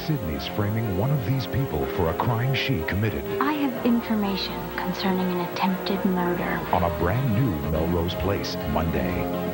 Sydney's framing one of these people for a crime she committed. I have information concerning an attempted murder. On a brand new Melrose Place, Monday.